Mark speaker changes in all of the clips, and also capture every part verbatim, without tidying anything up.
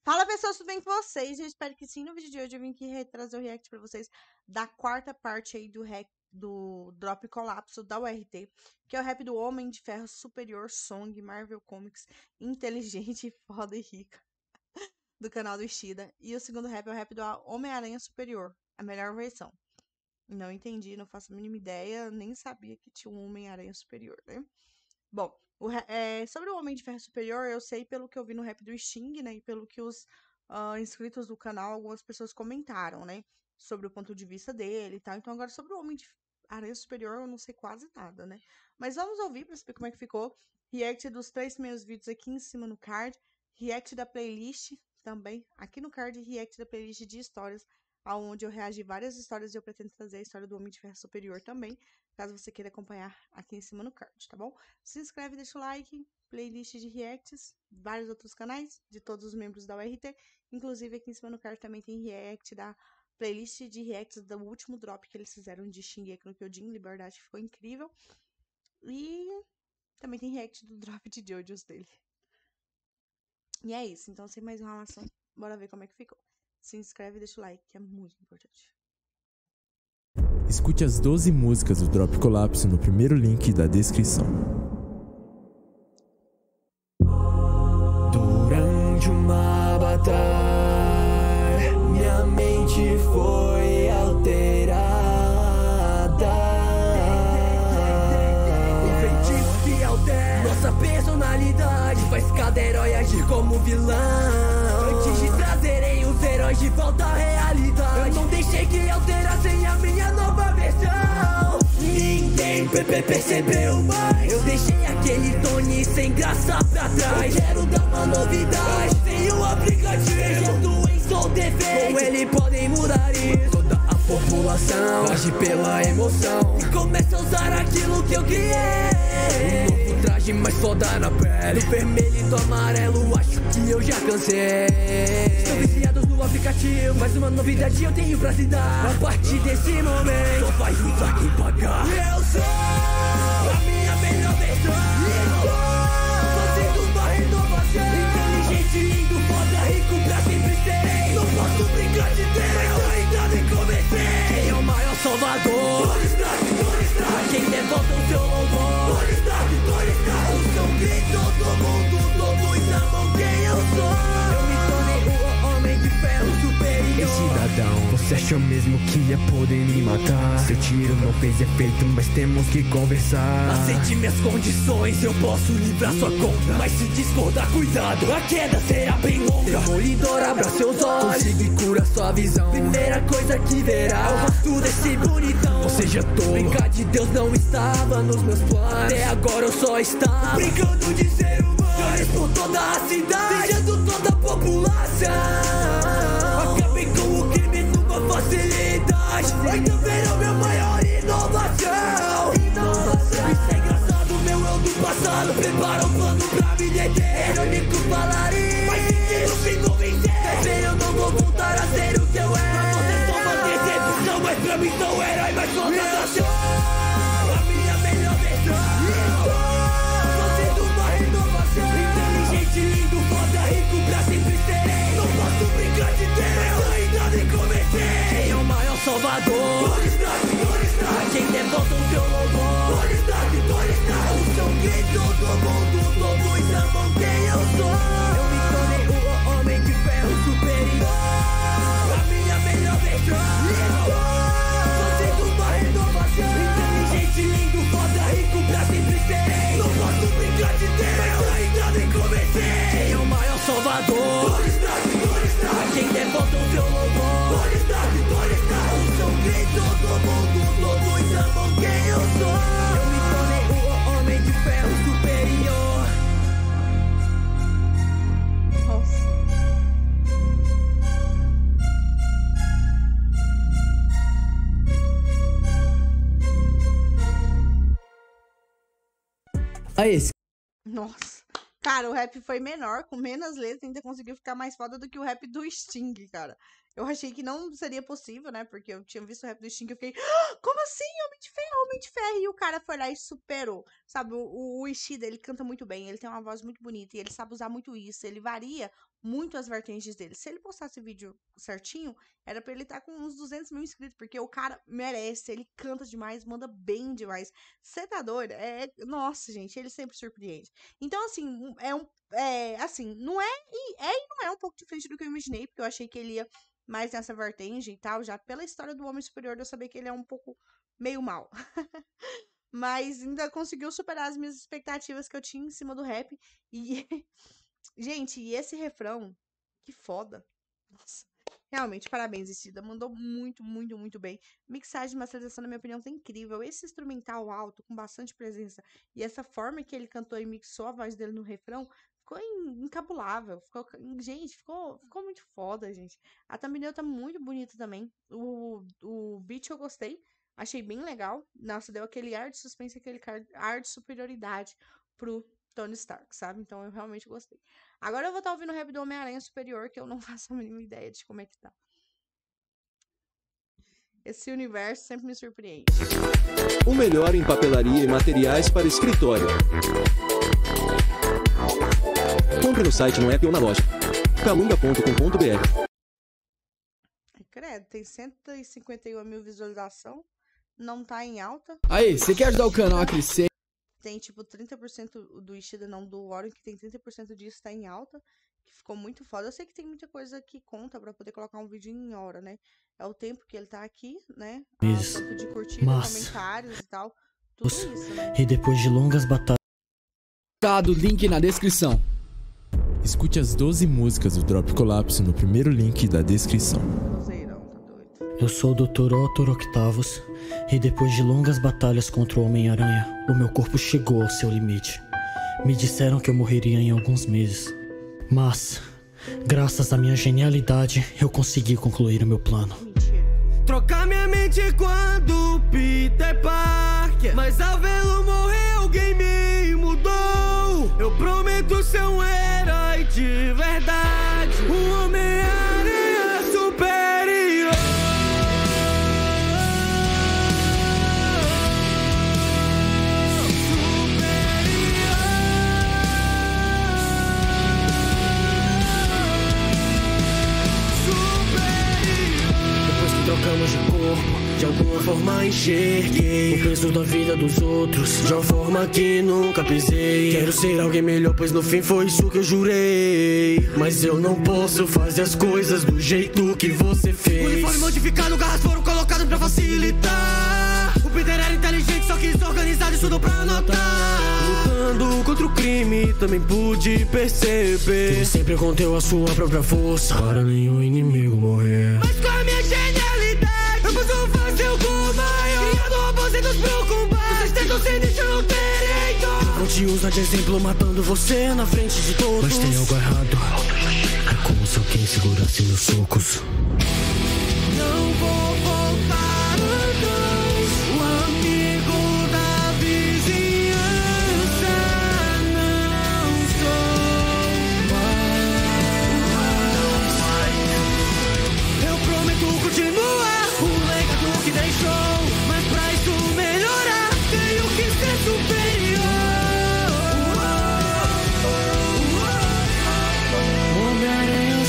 Speaker 1: Fala pessoas, tudo bem com vocês? Eu espero que sim. No vídeo de hoje eu vim aqui trazer o react pra vocês da quarta parte aí do, rec, do Drop Colapso da U R T, que é o rap do Homem de Ferro Superior Song Marvel Comics inteligente, foda e rica do canal do Ishida. E o segundo rap é o rap do Homem-Aranha Superior, a melhor versão. Não entendi, não faço a mínima ideia, nem sabia que tinha um Homem-Aranha Superior, né? Bom, o, é, sobre o Homem de Ferro Superior, eu sei pelo que eu vi no rap do Sting, né? E pelo que os uh, inscritos do canal, algumas pessoas comentaram, né? Sobre o ponto de vista dele e tal. Então, agora sobre o Homem de Aranha Superior, eu não sei quase nada, né? Mas vamos ouvir pra saber como é que ficou. React dos três primeiros vídeos aqui em cima no card. React da playlist também aqui no card. React da playlist de histórias, onde eu reagi várias histórias e eu pretendo trazer a história do Homem de Ferro Superior também, caso você queira acompanhar aqui em cima no card, tá bom? Se inscreve, deixa o like, playlist de reacts, vários outros canais de todos os membros da U R T, inclusive aqui em cima no card também tem react da playlist de reacts do último drop que eles fizeram de Shingeki no Kyojin, Liberdade, ficou incrível, e também tem react do drop de JoJo's dele. E é isso, então sem mais enrolação, bora ver como é que ficou. Se inscreve e deixa o like, que é muito importante.
Speaker 2: Escute as doze músicas do Drop Colapso no primeiro link da descrição.
Speaker 3: Durante uma batalha, minha mente foi alterada. Um feitiço que altera nossa personalidade, faz cada herói agir como vilão. Antes de trazerem os heróis de volta à realidade, eu não deixei que alterassem a minha nova versão. Ninguém percebeu mais, eu deixei aquele Tony sem graça pra trás. Eu quero dar uma novidade, tem o aplicativo do Enzo Defeito. Com ele podem mudar isso, toda a população age pela emoção e começa a usar aquilo que eu criei. Um novo traje mais foda na pele, do vermelho e do amarelo, acho que eu já cansei. Estão viciados no aplicativo, mais uma novidade eu tenho pra te dar. A partir desse momento, só vai usar quem pagar. Eu sou a minha melhor versão, fazendo uma renovação. Inteligente, lindo, foda, rico, pra sempre serei. Não posso brincar de ter, mas ainda nem comecei. Quem é o maior salvador? Tony Stark, Tony Stark. Quem levanta o seu louvor? Tony Stark, Tony Stark. O som grita, todo mundo, todos amam quem eu sou. Eu me tornei o Homem de Ferro Superior.
Speaker 4: Ei, cidadão, você achou mesmo que ia poder me matar? Seu tiro não fez efeito, mas temos que conversar.
Speaker 3: Aceite minhas condições, eu posso livrar sua conta, mas se discordar, cuidado, a queda será bem longa. Demolidor, abra seus olhos, consigo e cura sua visão. Primeira coisa que verá, o rosto desse bonitão.
Speaker 4: Ou seja, tolo,
Speaker 3: brincar de Deus não estava nos meus planos. Até agora eu só estava brincando de ser humano. Chores por toda a cidade, beijando toda a população. Acabei com o crime numa facilidade, ainda verão minha maior inovação. Inovação. Isso é engraçado, meu eu do passado prepara um plano pra me deter. Irônico falaria, mas sentido se convencer. Quer eu não vou voltar a ser o que eu era. Pra você só uma decepção, mas pra mim sou o herói mais foda da show. A minha melhor versão, fazendo uma renovação. Inteligente, lindo, foda, rico, pra sempre serei. Não posso brincar de ter, eu ainda nem comecei. Quem é o maior salvador? Tony Stark, Tony Stark. Quem levanta o seu louvor? Tony Stark, Tony Stark. O seu grito, todo mundo, todos amam quem eu sou. Eu me tornei o Homem de Ferro Superior. A minha melhor versão, fazendo uma renovação. Inteligente, lindo, foda, rico, pra sempre serei. Não posso brincar de ter, eu ainda nem comecei. Quem é o maior salvador? Tony Stark, Tony Stark. Quem levanta o seu louvor? Tony Stark, Tony Stark. O seu grito, todo mundo, todos amam quem eu sou. Eu me tornei o Homem de Ferro Superior.
Speaker 1: Nossa.
Speaker 4: Aí, esse
Speaker 1: Nossa. Cara, o rap foi menor, com menos letras, ainda conseguiu ficar mais foda do que o rap do Sting, cara. Eu achei que não seria possível, né? Porque eu tinha visto o rap do Sting e eu fiquei, ah, como assim? Homem de Ferro, Homem de Ferro. E o cara foi lá e superou. Sabe, o, o Ishida, ele canta muito bem, ele tem uma voz muito bonita e ele sabe usar muito isso. Ele varia muito as vertentes dele. Se ele postasse o vídeo certinho, era pra ele estar com uns duzentos mil inscritos, porque o cara merece, ele canta demais, manda bem demais. Você tá doido? É, nossa, gente, ele sempre surpreende. Então, assim, é um, é, assim, não é, e é e não é um pouco diferente do que eu imaginei, porque eu achei que ele ia mais nessa vertente e tal, já pela história do Homem Superior, eu sabia que ele é um pouco meio mal. Mas ainda conseguiu superar as minhas expectativas que eu tinha em cima do rap. E, gente, e esse refrão, que foda. Nossa, realmente, parabéns, Ishida. Mandou muito, muito, muito bem. Mixagem e masterização, na minha opinião, tá incrível. Esse instrumental alto, com bastante presença, e essa forma que ele cantou e mixou a voz dele no refrão, ficou incabulável. Ficou, gente, ficou, ficou muito foda, gente. A thumbnail tá muito bonita também. O, o beat eu gostei. Achei bem legal. Nossa, deu aquele ar de suspense, aquele ar de superioridade pro Tony Stark, sabe? Então eu realmente gostei. Agora eu vou estar ouvindo o rap do Homem-Aranha Superior, que eu não faço a mínima ideia de como é que tá. Esse universo sempre me surpreende.
Speaker 5: O melhor em papelaria e materiais para escritório. Compre no site, no app ou na loja. calunga ponto com ponto br.
Speaker 1: Credo, tem cento e cinquenta e uma mil visualizações. Não tá em alta.
Speaker 6: Aí, você quer ajudar o canal a crescer?
Speaker 1: Tem tipo trinta por cento do Ishida, não do Warren, que tem trinta por cento disso tá em alta. Que ficou muito foda. Eu sei que tem muita coisa que conta pra poder colocar um vídeo em hora, né? É o tempo que ele tá aqui, né?
Speaker 7: Isso.
Speaker 1: O tempo de curtida,
Speaker 7: Mas...
Speaker 1: comentários e tal. Tudo isso, né?
Speaker 7: E depois de longas batalhas...
Speaker 6: Link na descrição.
Speaker 2: Escute as doze músicas do Drop Colapso no primeiro link da descrição.
Speaker 7: Eu sou o doutor Otto Octavus, e depois de longas batalhas contra o Homem-Aranha, o meu corpo chegou ao seu limite. Me disseram que eu morreria em alguns meses. Mas, graças à minha genialidade, eu consegui concluir o meu plano.
Speaker 3: Trocar minha mente quando Peter Parker, mas ao vê-lo morrer alguém me mudou. Eu prometo ser um herói de verdade, um Homem-Aranha superior.
Speaker 7: Trocamos de corpo, de alguma forma enxerguei o peso da vida dos outros, de uma forma que nunca pisei. Quero ser alguém melhor, pois no fim foi isso que eu jurei. Mas eu não posso fazer as coisas do jeito que você fez.
Speaker 3: O uniforme modificado, garras foram colocadas pra facilitar. O Peter era inteligente, só que desorganizado, estudou pra anotar.
Speaker 7: Lutando contra o crime, também pude perceber que ele sempre conteu a sua própria força para nenhum inimigo morrer.
Speaker 3: Mas com a minha genialidade, eu posso fazer o gol maior, criando opósitos pro combate. Vocês tentam ser deixa, eu não terei dó.
Speaker 7: Vou te usar de exemplo, matando você na frente de todos. Mas tem algo errado, é como se alguém segurasse meus socos.
Speaker 3: Não vou voltar atrás, o amigo da vizinhança. Não sou mais. Eu prometo continuar o legado que deixou, mas pra isso melhorar tenho que ser superior.
Speaker 7: Homem-Aranha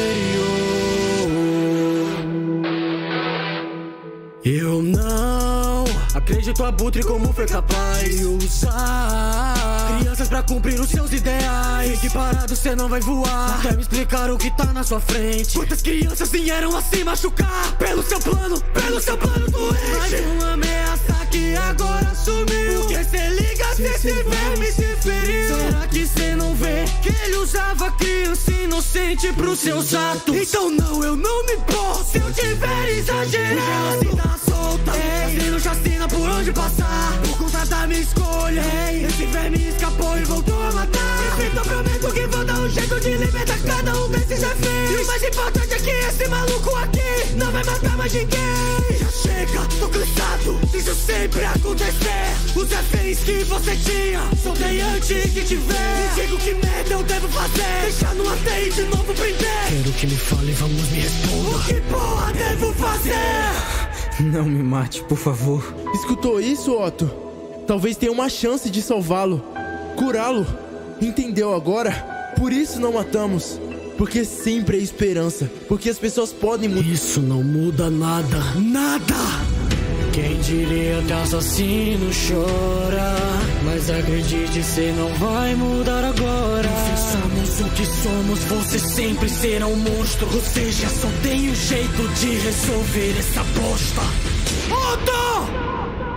Speaker 7: superior. Eu não acredito Abutre como foi capaz de usar crianças pra cumprir os seus ideais. Fique parado, cê não vai voar até me explicar o que tá na sua frente. Quantas crianças vieram assim machucar pelo seu plano, pelo seu plano doente.
Speaker 3: Mais uma ameaça que agora sumiu. Porque cê liga se esse verme se feriu.
Speaker 7: Será que cê não vê
Speaker 3: que ele usava criança inocente pro seus atos? Então não, eu não me importo se eu tiver exagerado.
Speaker 7: Se dá solta,
Speaker 3: Ei, não chacina por onde passar, por conta da minha escolha. Ei, esse verme escapou e voltou a matar. Então prometo que vou dar um
Speaker 7: jeito de libertar cada um desses reféns. E o mais importante é que esse maluco aqui não vai matar mais ninguém. Já chega, tô cansado disso sempre acontecer. Os reféns que você tinha soltei antes de te ver. Me diga o que merda eu devo fazer. Deixar no até e de novo prender. Quero que me fale, vamos me responder. O que porra devo fazer?
Speaker 4: Não me mate, por favor.
Speaker 8: Escutou isso, Otto? Talvez tenha uma chance de salvá-lo, curá-lo. Entendeu agora? Por isso não matamos. Porque sempre há esperança. Porque as pessoas podem mudar.
Speaker 7: Isso não muda nada. Nada! Quem diria que assassino chora? Mas acredite, cê não vai mudar agora. Se somos o que somos, você sempre será um monstro. Ou seja, só tem um jeito de resolver essa bosta. Otto!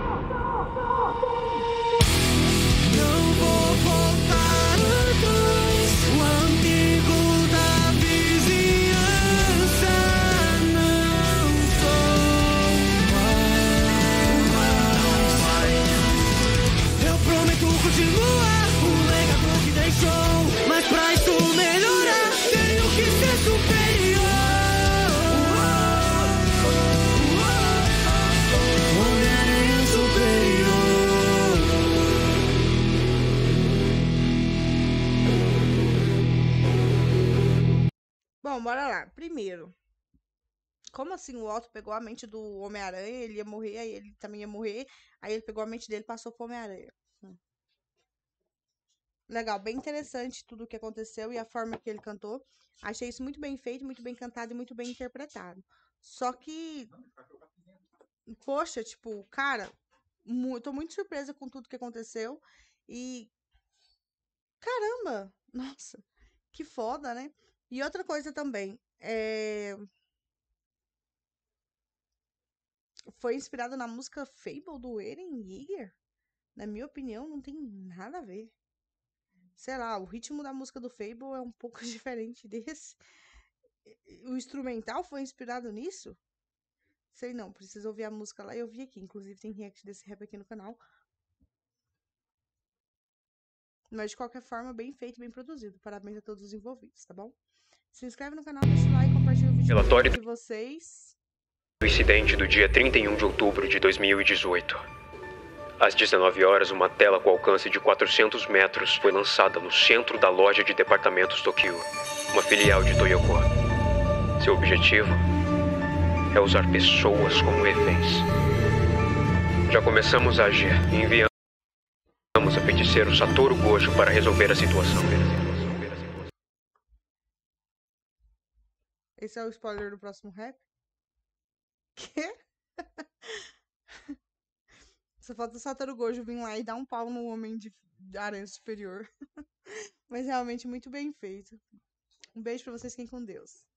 Speaker 7: Mas pra isso melhorar, tenho que ser superior. Homem-Aranha superior.
Speaker 1: Bom, bora lá. Primeiro, como assim o Otto pegou a mente do Homem-Aranha, ele ia morrer, aí ele também ia morrer, aí ele pegou a mente dele e passou pro Homem-Aranha. Hum. Legal, bem interessante tudo o que aconteceu e a forma que ele cantou. Achei isso muito bem feito, muito bem cantado e muito bem interpretado. Só que, poxa, tipo, cara, mu tô muito surpresa com tudo que aconteceu. E, caramba, nossa, que foda, né? E outra coisa também, é... foi inspirado na música Fable do Eren Yeager? Na minha opinião, não tem nada a ver. Sei lá, o ritmo da música do Fable é um pouco diferente desse. O instrumental foi inspirado nisso? Sei não, preciso ouvir a música lá e eu vi aqui. Inclusive tem react desse rap aqui no canal. Mas de qualquer forma, bem feito, bem produzido. Parabéns a todos os envolvidos, tá bom? Se inscreve no canal, deixa o like, compartilha o vídeo
Speaker 9: Relatório
Speaker 1: de vocês.
Speaker 9: do incidente do dia trinta e um de outubro de dois mil e dezoito. Às dezenove horas, uma tela com alcance de quatrocentos metros foi lançada no centro da loja de departamentos Tokyo, uma filial de Toyoko. Seu objetivo é usar pessoas como reféns. Já começamos a agir e enviamos a feiticeiro Satoru Gojo para resolver a situação.
Speaker 1: Esse é o spoiler do próximo rap? Quê? Só falta o Satoru Gojo vir lá e dar um pau no Homem de Aranha Superior. Mas realmente muito bem feito. Um beijo pra vocês, fiquem com Deus.